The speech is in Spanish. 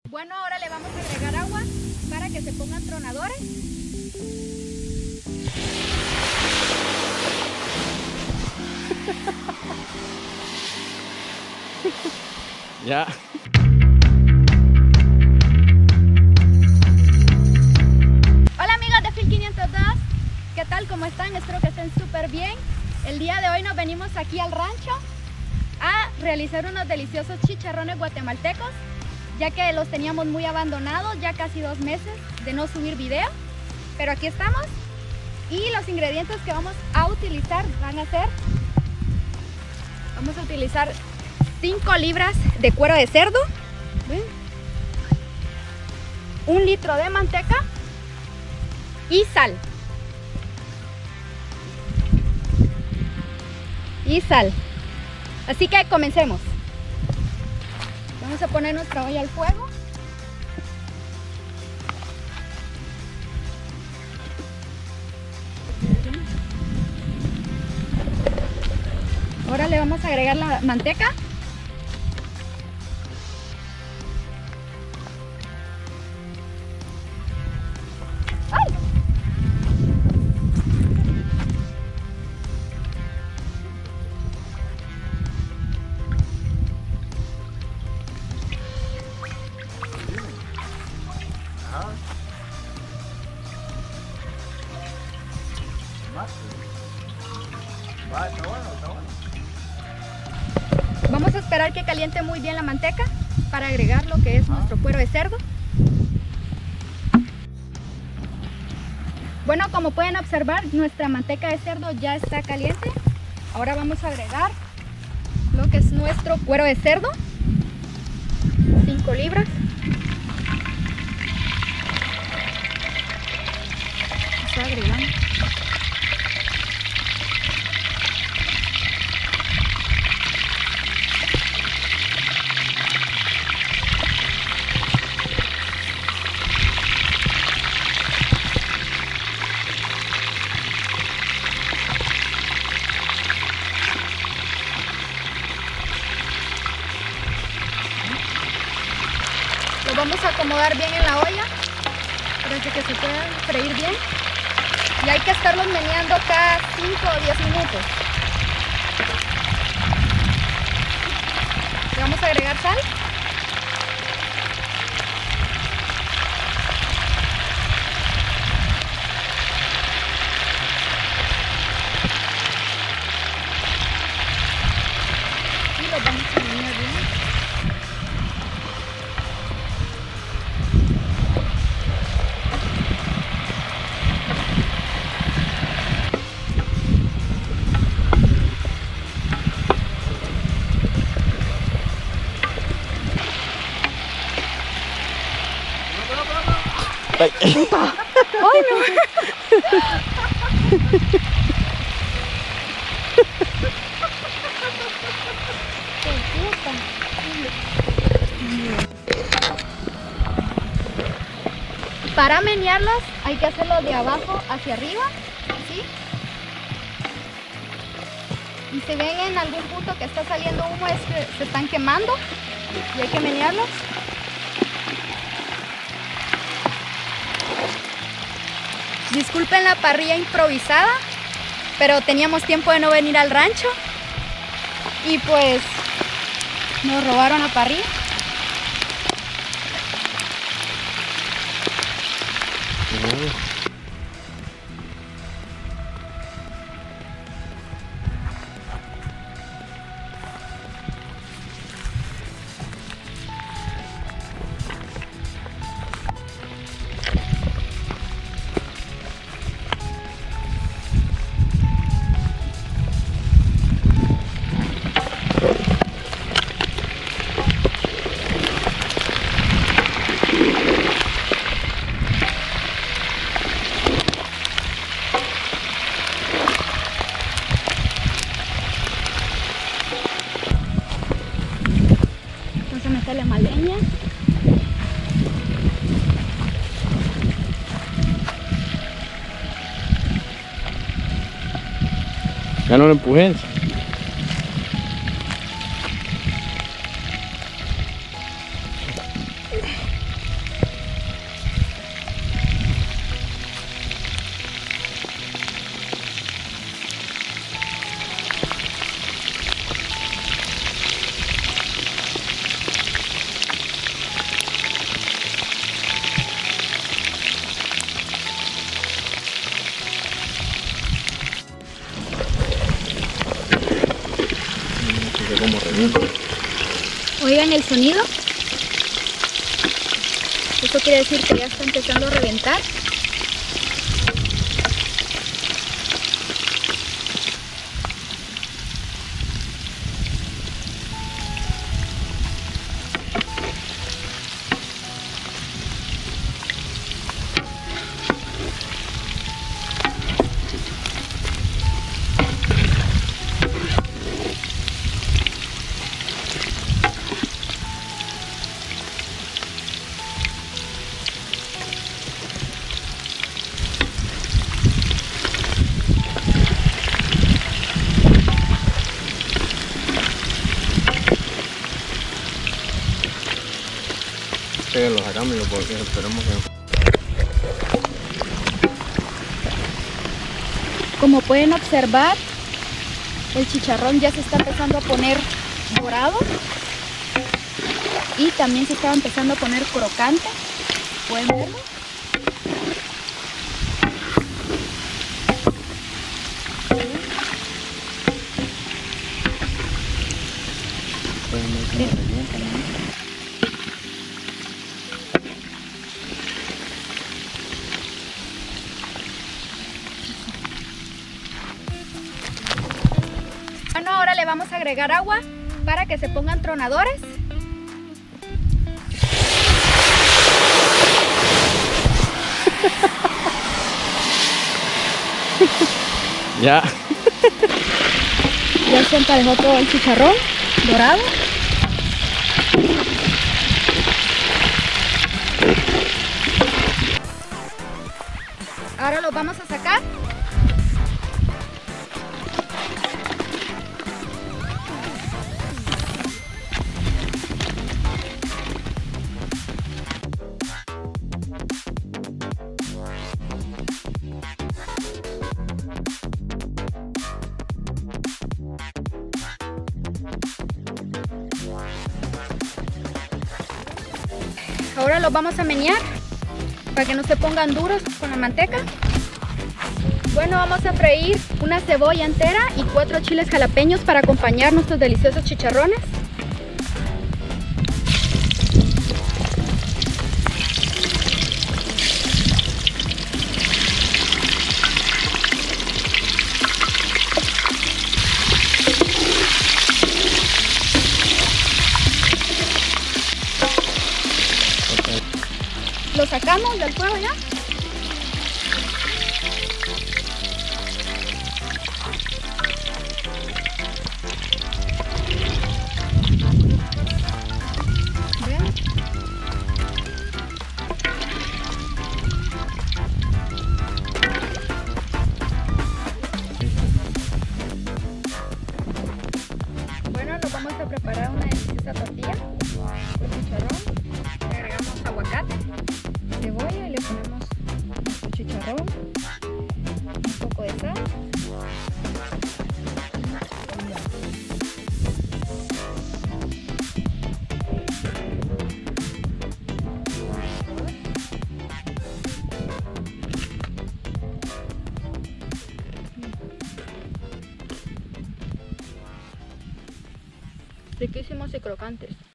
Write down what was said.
Bueno, ahora le vamos a agregar agua para que se pongan tronadores. Ya. Hola amigos de Phil 502, ¿qué tal? ¿Cómo están? Espero que estén súper bien. El día de hoy nos venimos aquí al rancho a realizar unos deliciosos chicharrones guatemaltecos, ya que los teníamos muy abandonados, ya casi 2 meses de no subir video, pero aquí estamos. Y los ingredientes que vamos a utilizar van a ser, vamos a utilizar 5 libras de cuero de cerdo, ¿ven? 1 litro de manteca y sal. Así que comencemos. Vamos a poner nuestra olla al fuego. Ahora le vamos a agregar la manteca. ¡Ay! Vamos a esperar que caliente muy bien la manteca para agregar lo que es nuestro cuero de cerdo. Bueno, como pueden observar, nuestra manteca de cerdo ya está caliente. Ahora vamos a agregar lo que es nuestro cuero de cerdo, 5 libras. Vamos a agregar. Lo vamos a acomodar bien en la olla para que se puedan freír bien, y hay que estarlos meneando cada 5 o 10 minutos. Le vamos a agregar sal. Y los vamos a menear bien. Ay. ¡Ay, no! Para menearlas hay que hacerlo de abajo hacia arriba, ¿sí? Y si ven en algún punto que está saliendo humo, es que se están quemando y hay que menearlos. Disculpen la parrilla improvisada, pero teníamos tiempo de no venir al rancho y pues nos robaron la parrilla. Meterle más leña. Ya no lo empujes. Oigan el sonido. Esto quiere decir que ya está empezando a reventar. Que lo sacamos y lo esperemos que... Como pueden observar, el chicharrón ya se está empezando a poner dorado y también se está empezando a poner crocante. ¿Pueden verlo? Bueno, ahora le vamos a agregar agua para que se pongan tronadores. Ya. Ya se emparejó todo el chicharrón dorado. Ahora los vamos a sacar. Ahora los vamos a menear para que no se pongan duros con la manteca. Bueno, vamos a freír una cebolla entera y 4 chiles jalapeños para acompañar nuestros deliciosos chicharrones. Lo sacamos del fuego ya. ¿Ven? Bueno, nos vamos a preparar una deliciosa tortilla con chicharrón. Le agregamos aguacate, cebolla y le ponemos nuestro chicharrón, un poco de sal. Riquísimos y crocantes.